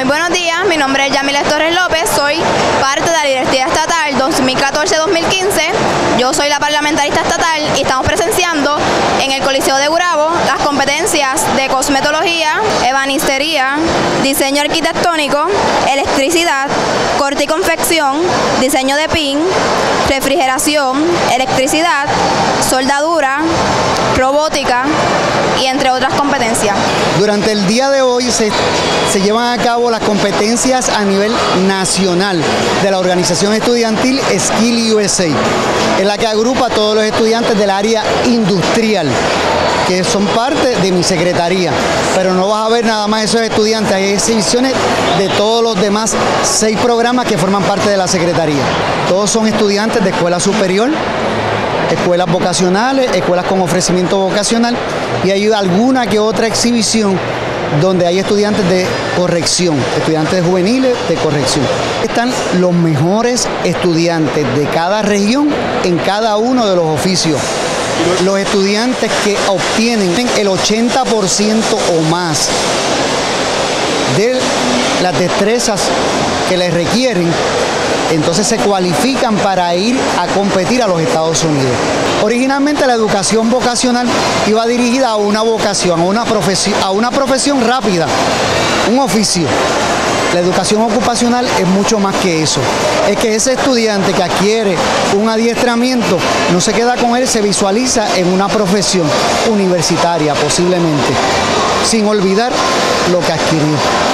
Muy buenos días, mi nombre es Yamilet Torres López, soy parte de la Directiva Estatal 2014-2015, yo soy la parlamentarista estatal y estamos presenciando en el Coliseo de Gurabo las competencias de cosmetología, ebanistería, diseño arquitectónico, electricidad, corte y confección, diseño de pin, refrigeración, electricidad, soldadura, robótica y entre otras competencias. Durante el día de hoy se llevan a cabo las competencias a nivel nacional de la organización estudiantil Skill USA, en la que agrupa a todos los estudiantes del área industrial, que son parte de mi secretaría. Pero no vas a ver nada más esos estudiantes, hay exhibiciones de todos los demás 6 programas que forman parte de la secretaría. Todos son estudiantes de escuela superior, escuelas vocacionales, escuelas con ofrecimiento vocacional, y hay alguna que otra exhibición donde hay estudiantes de corrección, estudiantes juveniles de corrección. Están los mejores estudiantes de cada región en cada uno de los oficios. Los estudiantes que obtienen el 80% o más de las destrezas que les requieren, entonces se cualifican para ir a competir a los Estados Unidos. Originalmente la educación vocacional iba dirigida a una vocación, a una profesión rápida, un oficio. La educación ocupacional es mucho más que eso. Es que ese estudiante que adquiere un adiestramiento no se queda con él, se visualiza en una profesión universitaria posiblemente, sin olvidar lo que adquirió.